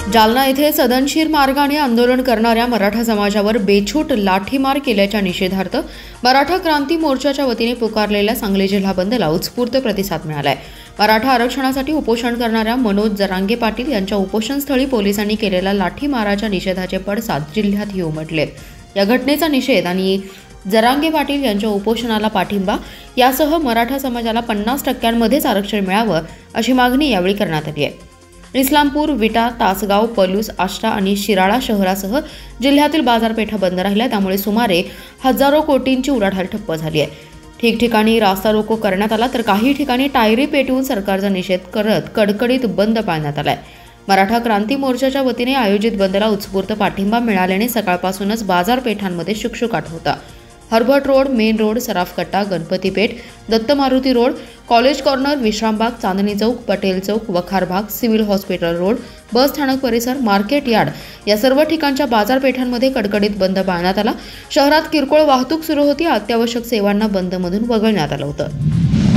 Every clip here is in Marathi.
जालना येथे सदनशीर मार्गाने आंदोलन करणाऱ्या मराठा समाजावर बेछूट लाठीमार केल्याच्या निषेधार्थ मराठा क्रांती मोर्चाच्या वतीने पुकारलेल्या सांगली जिल्हा बंदला उत्स्फूर्त प्रतिसाद मिळाला आहे। मराठा आरक्षणासाठी उपोषण करणाऱ्या मनोज जरांगे पाटील यांच्या उपोषणस्थळी पोलिसांनी केलेल्या लाठीमाराच्या निषेधाचे पडसाद जिल्ह्यातही उमटलेत। या घटनेचा निषेध आणि जरांगे पाटील यांच्या उपोषणाला पाठिंबा यासह मराठा समाजाला 50% आरक्षण मिळावं अशी मागणी यावेळी करण्यात आली आहे। इस्लामपूर, विटा, तासगाव, पलूस, आष्टा आणि शिराळा शहरासह जिल्ह्यातील बाजारपेठा बंद राहिल्या, त्यामुळे सुमारे हजारो कोटींची उलाढाल ठप्प झाली आहे। ठिकठिकाणी रास्ता रोको करण्यात आला, तर काही ठिकाणी टायरी पेटवून सरकारचा निषेध करत कडकडीत बंद पाळण्यात आलाय। मराठा क्रांती मोर्चाच्या वतीने आयोजित बंदला उत्स्फूर्त पाठिंबा मिळाल्याने सकाळपासूनच बाजारपेठांमध्ये शुकशुकाट होता। Herbert road, main road, Sarafkatta, Ganpati Peth, Datta Maruti road, college corner, Vishrambag, Chandni Chowk, Patel Chowk, Vakhar Bhag, civil hospital road, बस स्थानक परिसर, मार्केट यार्ड या सर्व ठिकाणच्या बाजारपेठांमध्ये कडकडीत बंद पाळण्यात आला। शहरात किरकोळ वाहतूक सुरू होती, अत्यावश्यक सेवांना बंदमधून वगळण्यात आलं होतं।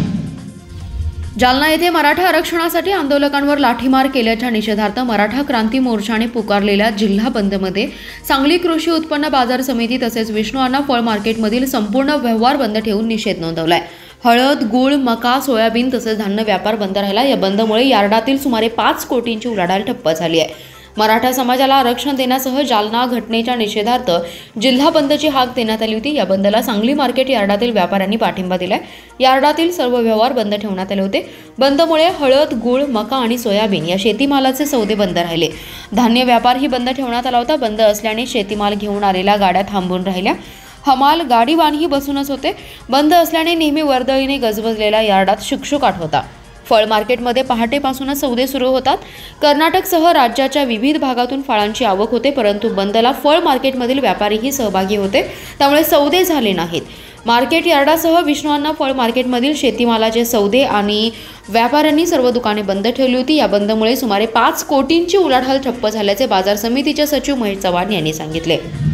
जालना येथे मराठा आरक्षणासाठी आंदोलकांवर लाठीमार केल्याच्या निषेधार्थ मराठा क्रांती मोर्चाने पुकारलेल्या जिल्हा बंदमध्ये सांगली कृषी उत्पन्न बाजार समिती तसेच विष्णू अण्णा फळ मार्केटमधील संपूर्ण व्यवहार बंद ठेवून निषेध नोंदवलाय। हळद, गूळ, मका, सोयाबीन तसेच धान्य व्यापार बंद राहिला। या बंदमुळे यार्डातील सुमारे 5 कोटींची उलाढाल ठप्प झाली आहे। मराठा समाजाला आरक्षण देण्यासह जालना घटनेच्या निषेधार्थ जिल्हा बंदची हाक देण्यात आली होती। या बंदला सांगली मार्केट यार्डातील व्यापाऱ्यांनी पाठिंबा दिलाय। यार्डातील सर्व व्यवहार बंद ठेवण्यात आले होते। बंदमुळे हळद, गूळ, मका आणि सोयाबीन या शेतीमालाचे सौदे बंद राहिले। धान्य व्यापारही बंद ठेवण्यात आला होता। बंद असल्याने शेतीमाल घेऊन आलेल्या गाड्या थांबून राहिल्या। हमाल, गाडीवानही बसूनच होते। बंद असल्याने नेहमी वर्दळीने गजबजलेल्या यार्डात शुकशुकाट होता। फळ मार्केटमध्ये पहाटेपासूनच सौदे सुरू होतात। कर्नाटकसह राज्याच्या विविध भागातून फळांची आवक होते, परंतु बंदला फळ मार्केटमधील व्यापारीही सहभागी होते, त्यामुळे सौदे झाले नाहीत। मार्केट यार्डासह विष्णू अण्णा फळ मार्केटमधील शेतीमालाचे सौदे आणि व्यापाऱ्यांनी सर्व दुकाने बंद ठेवली होती। या बंदमुळे सुमारे 5 कोटींची उलाढाल ठप्प झाल्याचे बाजार समितीचे सचिव महेश चव्हाण यांनी सांगितले।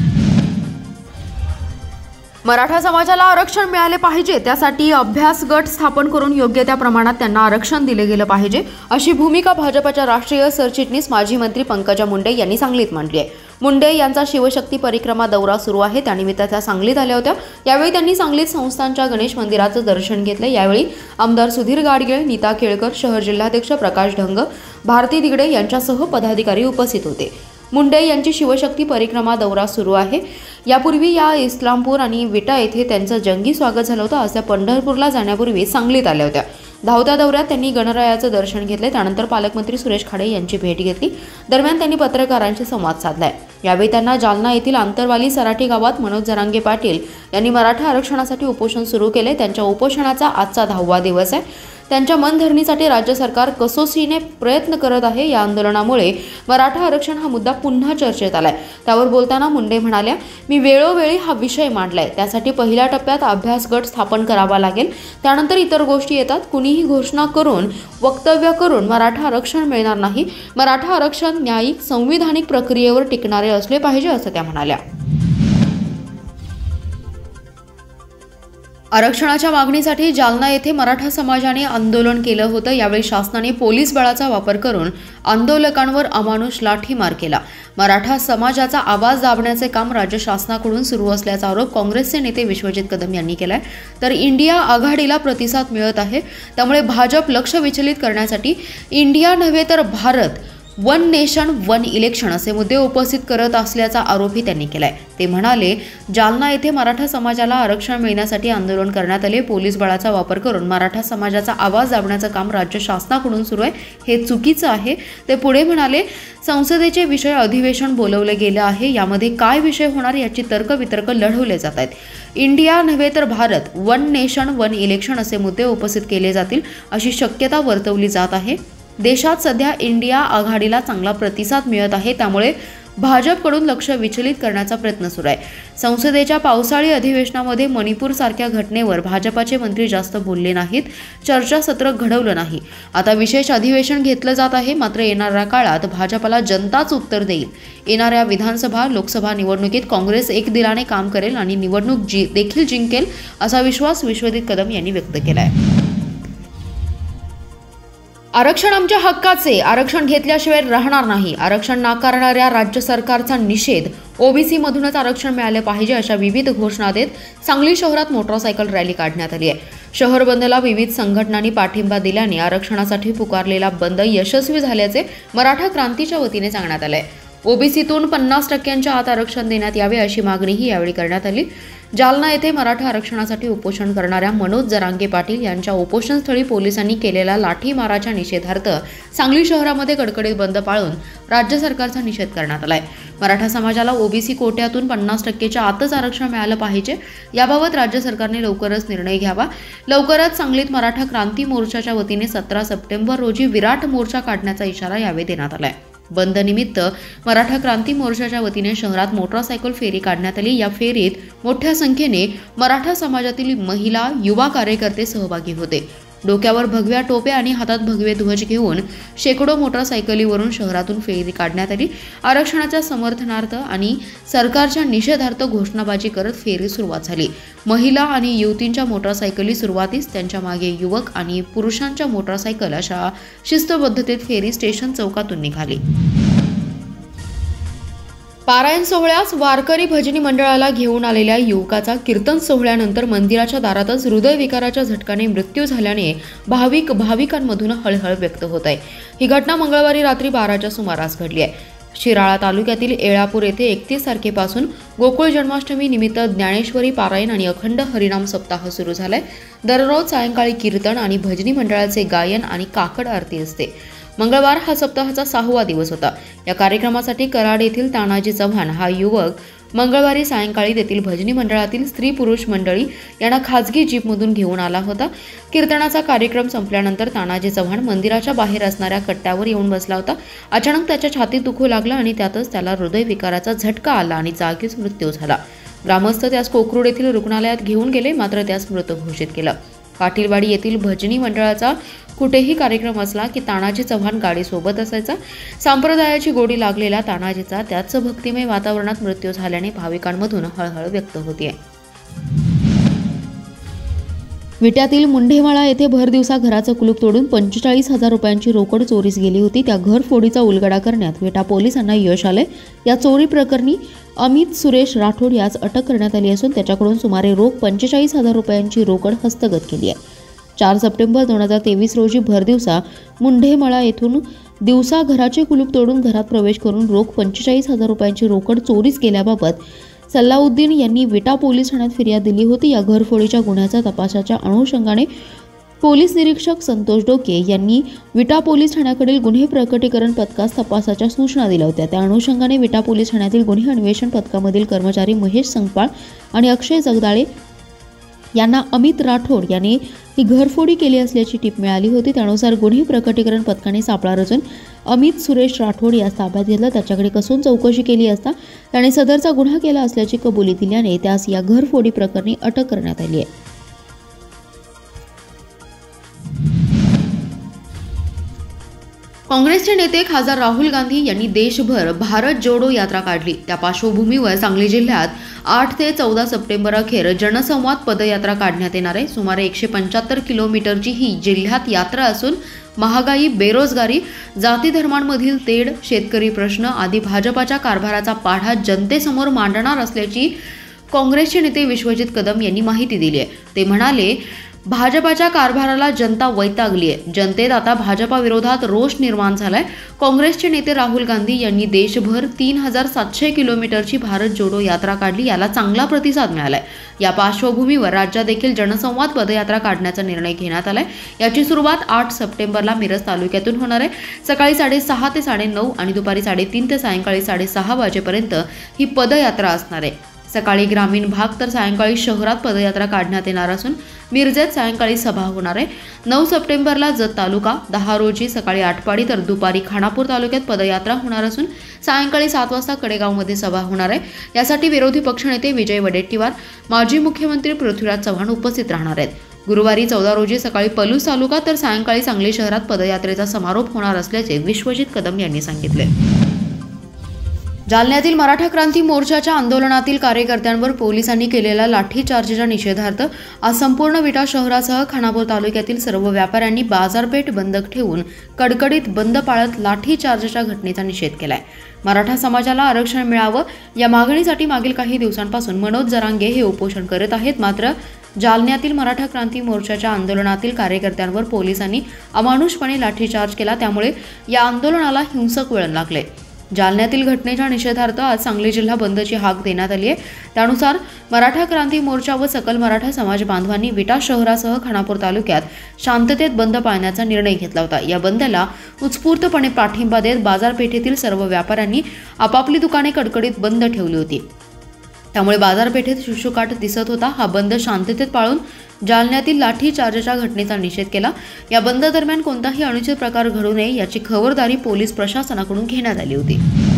मराठा समाजाला आरक्षण मिळाले पाहिजे, त्यासाठी अभ्यास गट स्थापन करून योग्य त्या प्रमाणात त्यांना आरक्षण दिले गेले पाहिजे, अशी भूमिका भाजपच्या राष्ट्रीय सरचिटणीस माजी मंत्री पंकजा मुंडे यांनी सांगलीत मांडली आहे। मुंडे यांचा शिवशक्ती परिक्रमा दौरा सुरू आहे, त्यानिमित्त त्या सांगलीत आल्या होत्या। यावेळी त्यांनी सांगलीत संस्थानच्या गणेश मंदिराचं दर्शन घेतले। यावेळी आमदार सुधीर गाडगीळ, नीता केळकर, शहर जिल्हाध्यक्ष प्रकाश ढंग, भारती दिगडे यांच्यासह पदाधिकारी उपस्थित होते। मुंडे यांची शिवशक्ती परिक्रमा दौरा सुरू आहे। यापूर्वी या इस्लामपूर आणि विटा येथे त्यांचं जंगी स्वागत झालं होतं। आज त्या पंढरपूरला जाण्यापूर्वी सांगलीत आल्या होत्या। धावत्या दौऱ्यात त्यांनी गणरायाचं दर्शन घेतले। त्यानंतर पालकमंत्री सुरेश खाडे यांची भेट घेतली। दरम्यान त्यांनी पत्रकारांशी संवाद साधलाय। यावेळी त्यांना जालना येथील आंतरवाली सराठी गावात मनोज जरांगे पाटील यांनी मराठा आरक्षणासाठी उपोषण सुरू केले। त्यांच्या उपोषणाचा आजचा 10वा दिवस आहे। त्यांच्या मनधरणीसाठी राज्य सरकार कसोशीने प्रयत्न करत आहे। या आंदोलनामुळे मराठा आरक्षण हा मुद्दा पुन्हा चर्चेत आलाय। त्यावर बोलताना मुंडे म्हणाल्या, मी वेळोवेळी हा विषय मांडलाय, त्यासाठी पहिल्या टप्प्यात अभ्यास गट स्थापन करावा लागेल, त्यानंतर इतर गोष्टी येतात। कुणीही घोषणा करून वक्तव्य करून मराठा आरक्षण मिळणार नाही। मराठा आरक्षण न्यायिक संविधानिक प्रक्रियेवर टिकणारे असले पाहिजे, असं त्या म्हणाल्या। आरक्षणाच्या मागणीसाठी जालना येथे मराठा समाजाने आंदोलन केलं होतं। यावेळी शासनाने पोलीस बळाचा वापर करून आंदोलकांवर अमानुष लाठीमार केला। मराठा समाजाचा आवाज दाबण्याचे काम राज्य शासनाकडून सुरू असल्याचा आरोप काँग्रेसचे नेते विश्वजित कदम यांनी केलाय। तर इंडिया आघाडीला प्रतिसाद मिळत आहे, त्यामुळे भाजप लक्ष विचलित करण्यासाठी इंडिया नव्हे तर Bharat, one nation one election असे मुद्दे उपस्थित करत असल्याचा आरोपही त्यांनी केलाय। ते म्हणाले, जालना येथे मराठा समाजाला आरक्षण मिळण्यासाठी आंदोलन करण्यात आले। पोलीस बळाचा वापर करून मराठा समाजाचा आवाज दाबण्याचं काम राज्य शासनाकडून सुरू आहे, हे चुकीचं आहे। ते पुढे म्हणाले, संसदेचे विषय अधिवेशन बोलवले गेले आहे, यामध्ये काय विषय होणार याची तर्कवितर्क लढवले जात आहेत। इंडिया नव्हे तर Bharat, one nation one election असे मुद्दे उपस्थित केले जातील अशी शक्यता वर्तवली जात आहे। देशात सध्या इंडिया आघाडीला चांगला प्रतिसाद मिळत आहे, त्यामुळे भाजपकडून लक्ष विचलित करण्याचा प्रयत्न सुरू आहे। संसदेच्या पावसाळी अधिवेशनामध्ये मणिपूर सारख्या घटनेवर भाजपाचे मंत्री जास्त बोलले नाहीत, चर्चासत्र घडवलं नाही। आता विशेष अधिवेशन घेतलं जात आहे, मात्र येणाऱ्या काळात भाजपला जनताच उत्तर देईल। येणाऱ्या विधानसभा लोकसभा निवडणुकीत काँग्रेस एकदिलाने काम करेल आणि निवडणूक देखील जिंकेल असा विश्वास विश्वजित कदम यांनी व्यक्त केलाय। आरक्षण आमच्या हक्काचे, आरक्षण घेतल्याशिवाय राहणार नाही. आरक्षण नाकारणाऱ्या राज्य सरकारचा निषेध. ओबीसी मधूनच आरक्षण मिळाले पाहिजे अशा विविध घोषणा देत सांगली शहरात मोटरसायकल रॅली काढण्यात आली आहे. शहर बंदला विविध संघटनांनी पाठिंबा दिल्याने आरक्षणासाठी पुकारलेला बंद यशस्वी झाल्याचे मराठा क्रांतीच्या वतीने सांगण्यात आले. ओबीसीतून 50% आत आरक्षण देण्यात यावे अशी मागणीही यावेळी करण्यात आली. जालना येथे मराठा आरक्षणासाठी उपोषण करणाऱ्या मनोज जरांगे पाटील यांच्या उपोषणस्थळी पोलिसांनी केलेल्या लाठीमाराच्या निषेधार्थ सांगली शहरामध्ये कडकडीत बंद पाळून राज्य सरकारचा निषेध करण्यात आलाय. मराठा समाजाला ओबीसी कोट्यातून 50%च्या आतच आरक्षण मिळालं पाहिजे, याबाबत राज्य सरकारने लवकरच निर्णय घ्यावा. लवकरच सांगलीत मराठा क्रांती मोर्चाच्या वतीने 17 सप्टेंबर रोजी विराट मोर्चा काढण्याचा इशारा यावेळी देण्यात आलाय. बंद निमित्त मराठा क्रांती मोर्चाच्या वतीने शहरात मोटरसायकल फेरी काढण्यात आली. या फेरीत मोठ्या संख्येने मराठा समाजातील महिला, युवा कार्यकर्ते सहभागी होते. डोक्यावर भगव्या टोप्या आणि हातात भगवे ध्वज घेऊन शेकडो मोटरसायकलीवरून शहरातून फेरी काढण्यात आली. आरक्षणाच्या समर्थनार्थ आणि सरकारच्या निषेधार्थ घोषणाबाजी करत फेरी सुरुवात झाली. महिला आणि युवतींच्या मोटरसायकली सुरुवातीस, त्यांच्या मागे युवक आणि पुरुषांच्या मोटरसायकल अशा शिस्तबद्धतेत फेरी स्टेशन चौकातून निघाली. पारायण सोहळ्यास वारकरी भजनी मंडळाला घेऊन आलेल्या युवकाचा कीर्तन सोहळ्यानंतर मंदिराच्या दारातच हृदयविकाराच्या झटक्याने मृत्यू झाल्याने भाविकांमधून हळहळ व्यक्त होत आहे. ही घटना मंगळवारी रात्री 12च्या सुमारास घडली आहे. शिराळा तालुक्यातील येळापूर येथे 31 तारखेपासून गोकुळ जन्माष्टमी निमित्त ज्ञानेश्वरी पारायण आणि अखंड हरिनाम सप्ताह सुरू झालाय. दररोज सायंकाळी कीर्तन आणि भजनी मंडळाचे गायन आणि काकड आरती असते. मंगळवार हा सप्ताहाचा 6वा दिवस होता. या कार्यक्रमासाठी कराड येथील तानाजी चव्हाण हा युवक मंगळवारी सायंकाळी तेथील भजनी मंडळातील स्त्री पुरुष मंडळी यांना खाजगी जीपमधून घेऊन आला होता. कीर्तनाचा कार्यक्रम संपल्यानंतर तानाजी चव्हाण मंदिराच्या बाहेर असणाऱ्या कट्ट्यावर येऊन बसला होता. अचानक त्याच्या छातीत दुखू लागलं आणि त्यातच त्याला हृदयविकाराचा झटका आला आणि जागीच मृत्यू झाला. ग्रामस्थ त्यास कोकरूड येथील रुग्णालयात घेऊन गेले, मात्र त्यास मृत घोषित केलं. पाटीलवाडी येथील भजनी मंडळाचा कुठेही कार्यक्रम असला की तानाजी चव्हाण गाडीसोबत असायचा. संप्रदायाची गोडी लागलेल्या तानाजीचा त्याच भक्तिमय वातावरणात मृत्यू झाल्याने भाविकांमधून हळहळ व्यक्त होते. विट्यातील मुंढेमाळा येथे भर दिवसा घराचं कुलूप तोडून 45,000 रुपयांची रोकड चोरीस गेली होती. त्या घरफोडीचा उलगडा करण्यात विटा पोलिसांना यश आले. या चोरी प्रकरणी अमित सुरेश राठोड यास अटक करण्यात आली असून त्याच्याकडून सुमारे रोख 45,000 रुपयांची रोकड हस्तगत केली आहे. 4 सप्टेंबर 2023 रोजी भर दिवसा मुंढेमाळा येथून दिवसा घराचे कुलूप तोडून घरात प्रवेश करून रोख 45,000 रुपयांची रोकड चोरीस गेल्याबाबत सल्लाउद्दीन यांनी विटा पोलीस ठाण्यात फिर्याद दिली होती. या घरफोडीच्या गुन्ह्याच्या तपासाच्या अनुषंगाने पोलीस निरीक्षक संतोष डोके यांनी विटा पोलीस ठाण्याकडील गुन्हे प्रकटीकरण पथकास तपासाच्या सूचना दिल्या होत्या. त्या अनुषंगाने विटा पोलीस ठाण्यातील गुन्हे अन्वेषण पथकामधील कर्मचारी महेश संगपाळ आणि अक्षय जगदाळे यांना अमित राठोड यांनी ही घरफोडी केली असल्याची टीप मिळाली होती. त्यानुसार गुन्हे प्रकटीकरण पथकाने सापळा रचून अमित सुरेश राठोड यास ताब्यात घेतलं. त्याच्याकडे कसून चौकशी केली असता त्याने सदरचा गुन्हा केला असल्याची कबुली दिल्याने त्यास या घरफोडी प्रकरणी अटक करण्यात आली आहे. काँग्रेसचे नेते खासदार राहुल गांधी यांनी देशभर भारत जोडो यात्रा काढली. त्या पार्श्वभूमीवर सांगली जिल्ह्यात 8 ते 14 सप्टेंबर अखेर जनसंवाद पदयात्रा काढण्यात येणार आहे. सुमारे 175 किलोमीटरची ही जिल्ह्यात यात्रा असून महागाई, बेरोजगारी, जाती धर्मांमधील तेढ, शेतकरी प्रश्न आदी भाजपाच्या कारभाराचा पाढा जनतेसमोर मांडणार असल्याची काँग्रेसचे नेते विश्वजित कदम यांनी माहिती दिली आहे. ते म्हणाले, भाजपाच्या कारभाराला जनता वैतागली आहे. जनतेत आता भाजपा विरोधात रोष निर्माण झालाय. काँग्रेसचे नेते राहुल गांधी यांनी देशभर 3,700 किलोमीटरची भारत जोडो यात्रा काढली. याला चांगला प्रतिसाद मिळालाय. या पार्श्वभूमीवर राज्यात देखील जनसंवाद पदयात्रा काढण्याचा निर्णय घेण्यात आलाय. याची सुरुवात 8 सप्टेंबरला मिरज तालुक्यातून होणार आहे. सकाळी 6:30 ते 9:30 आणि दुपारी 3:30 ते सायंकाळी 6:30 वाजेपर्यंत ही पदयात्रा असणार आहे. सकाळी ग्रामीण भाग तर सायंकाळी शहरात पदयात्रा काढण्यात येणार असून मिरजेत सायंकाळी सभा होणार आहे. 9 सप्टेंबरला जत तालुका, 10 रोजी सकाळी आटपाडी तर दुपारी खानापूर तालुक्यात पदयात्रा होणार असून सायंकाळी 7 वाजता कडेगावमध्ये सभा होणार आहे. यासाठी विरोधी पक्षनेते विजय वडेट्टीवार, माजी मुख्यमंत्री पृथ्वीराज चव्हाण उपस्थित राहणार आहेत. गुरुवारी 14 रोजी सकाळी पलूस तालुका तर सायंकाळी सांगली शहरात पदयात्रेचा समारोप होणार असल्याचे विश्वजित कदम यांनी सांगितले. जालन्यातील मराठा क्रांती मोर्चाच्या आंदोलनातील कार्यकर्त्यांवर पोलिसांनी केलेल्या लाठीचार्जच्या निषेधार्थ आज संपूर्ण विटा शहरासह खानापूर तालुक्यातील सर्व व्यापाऱ्यांनी बाजारपेठ बंद ठेवून कडकडीत बंद पाळत लाठीचार्जच्या घटनेचा निषेध केलाय। मराठा समाजाला आरक्षण मिळावं या मागणीसाठी मागील काही दिवसांपासून मनोज जरांगे हे उपोषण करत आहेत। मात्र जालन्यातील मराठा क्रांती मोर्चाच्या आंदोलनातील कार्यकर्त्यांवर पोलिसांनी अमानुषपणे लाठीचार्ज केला, त्यामुळे या आंदोलनाला हिंसक वळण लागले। जालन्यातील घटनेच्या निषेधार्थ आज सांगली जिल्हा बंदची हाक देण्यात आली आहे। त्यानुसार मराठा क्रांती मोर्चा व सकल मराठा समाज बांधवांनी विटा शहरासह खानापूर तालुक्यात शांततेत बंद पाळण्याचा निर्णय घेतला होता। या बंदला उत्स्फूर्तपणे पाठिंबा देत बाजारपेठेतील सर्व व्यापाऱ्यांनी आपापली दुकाने कडकडीत बंद ठेवली होती। त्यामुळे बाजारपेठेत शुकशुकाट दिसत होता। हा बंद शांततेत पाळून जालन्यातील लाठीचार्जच्या घटनेचा निषेध केला। या बंद दरम्यान कोणताही अनुचित प्रकार घडू नये याची खबरदारी पोलीस प्रशासनाकडून घेण्यात आली होती।